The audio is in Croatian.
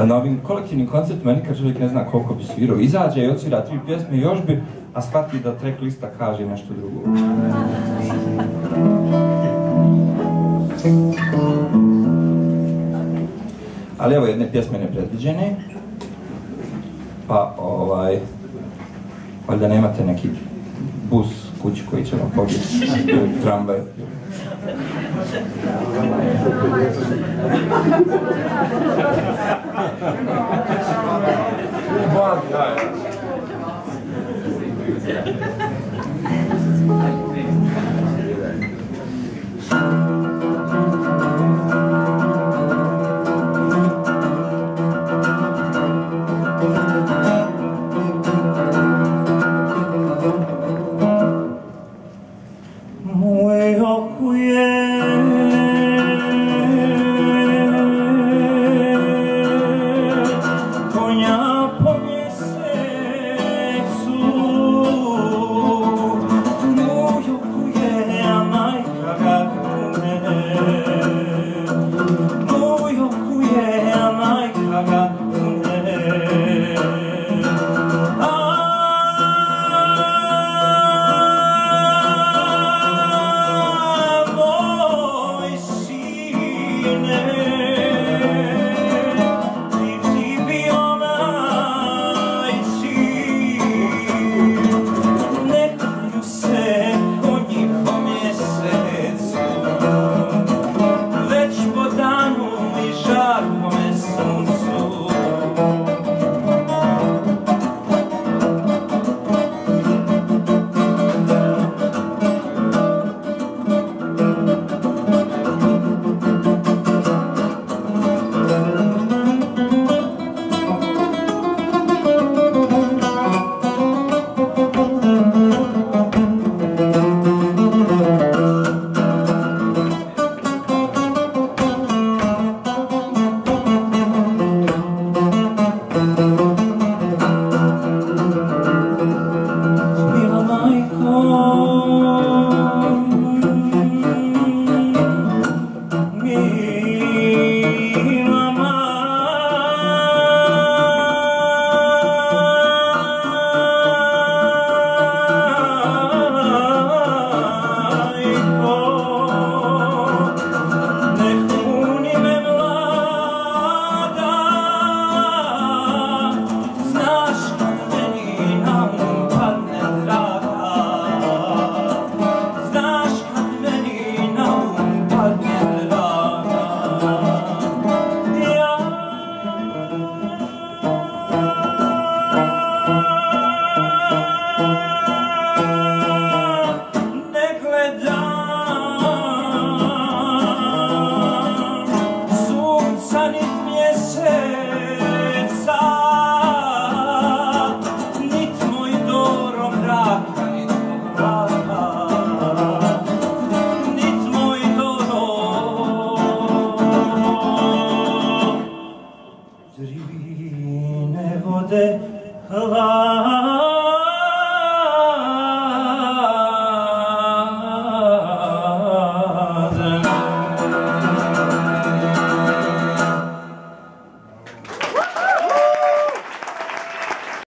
na ovim kolektivnim koncertima nikad čovjek ne zna koliko bi svirao. Izađe i odsvira 3 pjesme još bi, a shvati da track lista kaže nešto drugo. Ali evo jedne pjesme nepredviđene. Pa valjda nemate neki bus kući koji će vam pobiti u tramvaj. Muero quiero